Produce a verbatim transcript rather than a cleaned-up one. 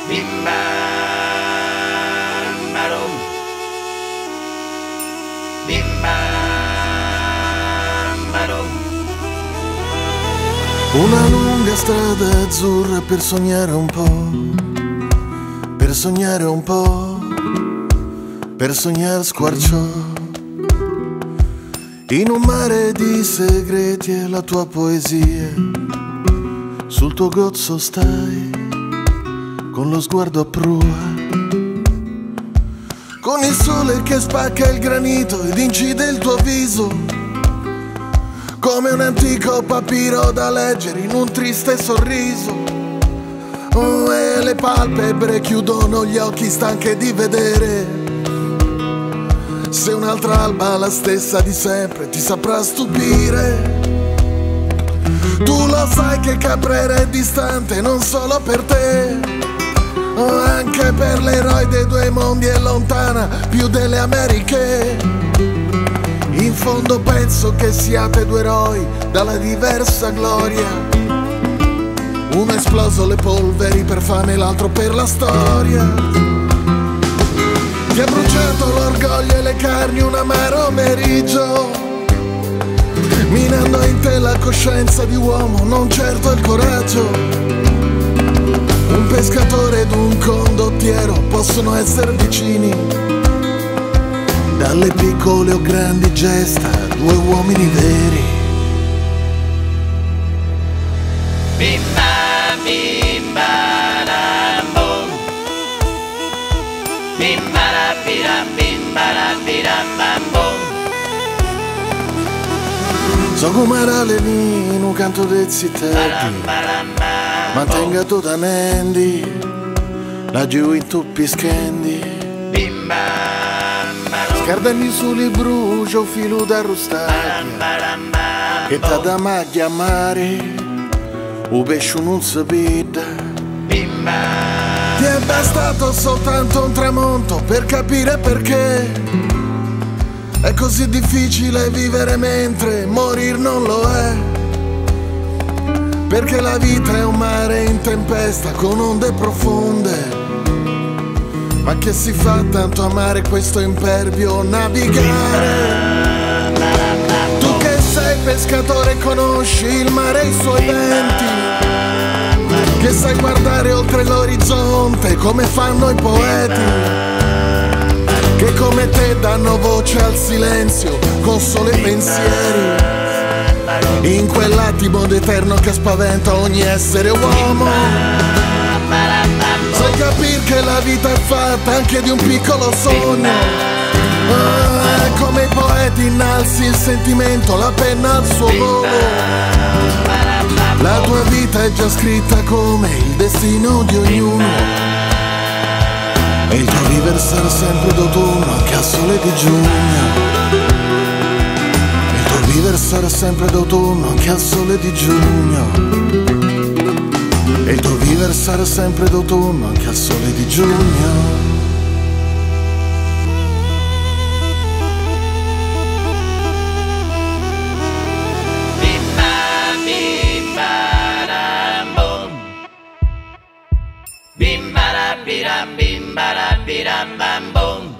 Bim bam barum, bim bam barum. Una lunga strada azzurra per sognare un po', per sognare un po', per sognare squarciò. In un mare di segreti è la tua poesia, sul tuo gozzo stai, con lo sguardo a prua, con il sole che spacca il granito ed incide il tuo viso, come un antico papiro da leggere in un triste sorriso. Oh, e le palpebre chiudono gli occhi stanche di vedere se un'altra alba, la stessa di sempre, ti saprà stupire. Tu lo sai che Caprera è distante non solo per te, oh, anche per l'eroe dei due mondi è lontana più delle Americhe. In fondo penso che siate due eroi dalla diversa gloria, uno esploso le polveri per fame, l'altro per la storia. Ti ha bruciato l'orgoglio e le carni un amaro meriggio, minando in te la coscienza di uomo, non certo il coraggio. Un pescatore ed un condottiero possono essere vicini, dalle piccole o grandi gesta, due uomini veri. Bim bam bim baram bom, bim barabiram bim barabiram bam bom. So come raleni in un canto dei zittetti, mantenga tu da nendi, laggiù in tuppi schendi. Bim bam barum, Scardelli suli brucio, filo da rustaglia, che t'ha da maglia a mare, o pesce non si pida. bim bam. Ti è bastato soltanto un tramonto per capire perché è così difficile vivere mentre morir non lo è. Perché la vita è un mare in tempesta con onde profonde, ma che si fa tanto amare questo impervio navigare. Tu che sei pescatore conosci il mare e i suoi venti, che sai guardare oltre l'orizzonte come fanno i poeti, che come te danno voce al silenzio con solo i pensieri, in quell'attimo d'eterno che spaventa ogni essere uomo. Sai capire che la vita è fatta anche di un piccolo sogno, ah, come i poeti innalzi il sentimento, la penna al suo volo. La tua vita è già scritta come il destino di ognuno, e il tuo vivere sarà sempre d'autunno anche al sole di giugno. Il tuo vivere sarà sempre d'autunno anche al sole di giugno. E il tuo vivere sarà sempre d'autunno anche al sole di giugno. Bim bam bim baram bom, bim barabiram bim barabiram bam bom.